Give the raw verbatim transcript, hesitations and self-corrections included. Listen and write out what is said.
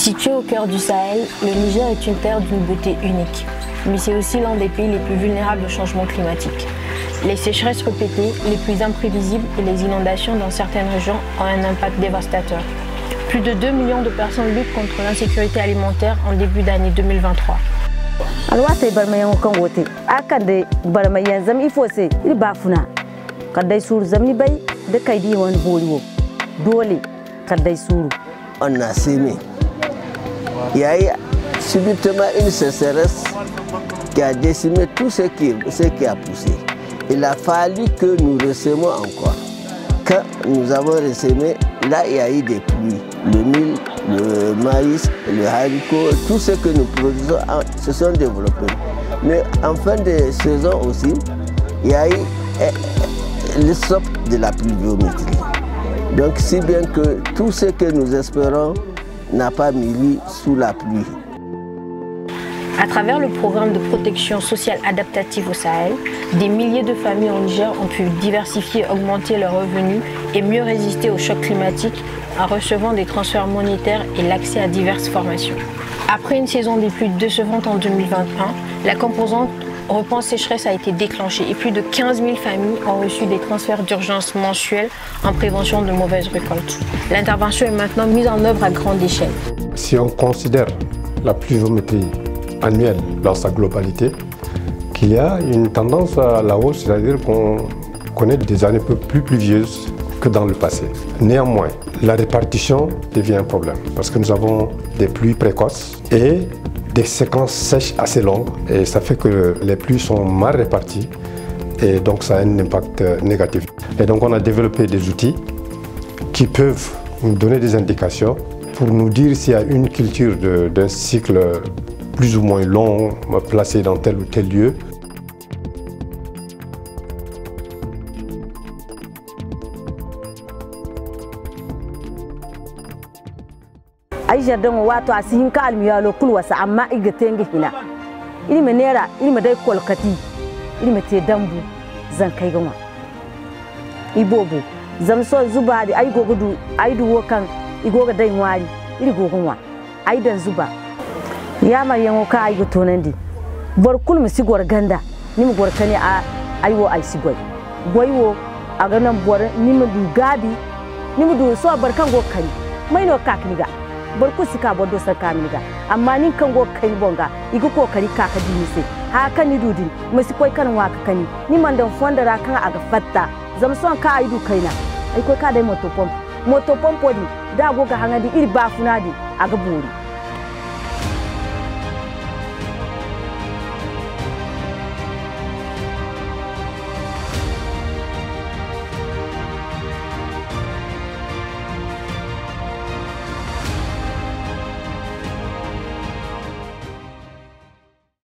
Situé au cœur du Sahel, le Niger est une terre d'une beauté unique. Mais c'est aussi l'un des pays les plus vulnérables au changement climatique. Les sécheresses répétées, les pluies imprévisibles et les inondations dans certaines régions ont un impact dévastateur. Plus de deux millions de personnes luttent contre l'insécurité alimentaire en début d'année deux mille vingt-trois. Alwata barmayan kan wote akan da barmayan zam ifo se iri bafuna kadai suru zamni bai da kaidi wani boliwo dole kadai suru. On a sémé. Il y a eu subitement une sécheresse qui a décimé tout ce qui, ce qui a poussé. Il a fallu que nous ressémions encore. Quand nous avons ressémé, là il y a eu des pluies. Le mil, le maïs, le haricot, tout ce que nous produisons se sont développés. Mais en fin de saison aussi, il y a eu le stop de la pluviométrie. Donc si bien que tout ce que nous espérons n'a pas mûri sous la pluie. À travers le programme de protection sociale adaptative au Sahel, des milliers de familles au Niger ont pu diversifier, augmenter leurs revenus et mieux résister aux chocs climatiques en recevant des transferts monétaires et l'accès à diverses formations. Après une saison des pluies décevantes en deux mille vingt et un, la composante Repense sécheresse a été déclenchée et plus de quinze mille familles ont reçu des transferts d'urgence mensuels en prévention de mauvaises récoltes. L'intervention est maintenant mise en œuvre à grande échelle. Si on considère la pluviométrie annuelle dans sa globalité, qu'il y a une tendance à la hausse, c'est-à-dire qu'on connaît des années plus pluvieuses que dans le passé. Néanmoins, la répartition devient un problème parce que nous avons des pluies précoces et des séquences sèches assez longues et ça fait que les pluies sont mal réparties et donc ça a un impact négatif. Et donc on a développé des outils qui peuvent nous donner des indications pour nous dire s'il y a une culture d'un cycle plus ou moins long placé dans tel ou tel lieu. Ai jardin wato asihin ka almiyalo kulwasa amma iga tenge hina iri menera iri medai kolkati iri mete dambu zan kai gama ibobo zam so zuba da ai gogudu ai duwo kan igoga dai wari iri gogunwa ai dan zuba ya maryan ka ai gotonandi bor kulmi sigor ganda nim gorkani a aiwo ai sigoi goiwo a ganan bor nim du gabi nim du so barkan go kani maino kakniga barku sika bodo sakamiga amma nin kan go kai bonga igu kokari kaka dinise ha kan ni dudin masi koi kan waka kani ni mandan fonda ra kan aga fatta zam son ka aidu kaina ai koi ka dai moto pomp moto pomp di da go ga hangadi iri bafuna di aga buri